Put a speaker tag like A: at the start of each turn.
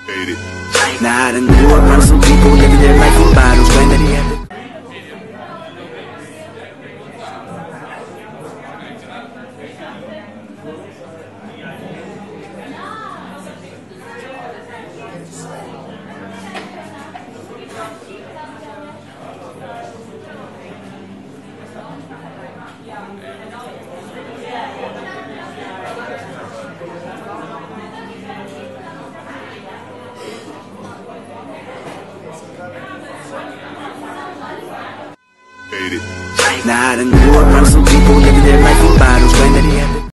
A: Now I done grew up around some people living their life in bottles, claim that he had to. Now I done grew up around some people living their life in bottles.